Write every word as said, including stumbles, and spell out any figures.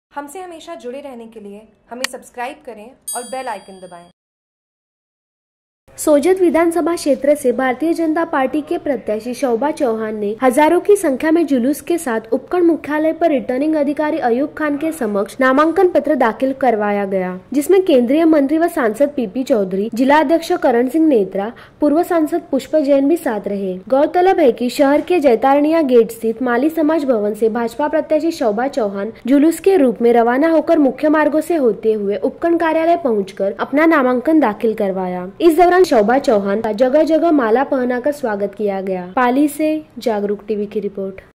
हमसे हमेशा जुड़े रहने के लिए हमें सब्सक्राइब करें और बेल आइकन दबाएं। सोजत विधानसभा क्षेत्र से भारतीय जनता पार्टी के प्रत्याशी शोभा चौहान ने हजारों की संख्या में जुलूस के साथ उपखंड मुख्यालय पर रिटर्निंग अधिकारी अयूब खान के समक्ष नामांकन पत्र दाखिल करवाया गया, जिसमें केंद्रीय मंत्री व सांसद पीपी चौधरी, जिला अध्यक्ष करण सिंह नेत्रा, पूर्व सांसद पुष्प जैन भी साथ रहे। गौरतलब है कि शहर के जैतारणिया गेट स्थित माली समाज भवन से भाजपा प्रत्याशी शोभा चौहान जुलूस के रूप में रवाना होकर मुख्य मार्गों से होते हुए उपखंड कार्यालय पहुंचकर अपना नामांकन दाखिल करवाया। इस दौरान शोभा चौहान का जगह जगह माला पहनाकर स्वागत किया गया। पाली से जागरूक टीवी की रिपोर्ट।